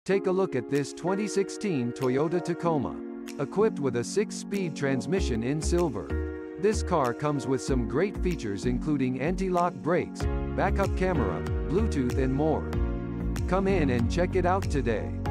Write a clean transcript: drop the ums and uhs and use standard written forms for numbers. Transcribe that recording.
Take a look at this 2016 Toyota Tacoma. Equipped with a 6-speed transmission in silver. This car comes with some great features including anti-lock brakes, backup camera, Bluetooth and more. Come in and check it out today.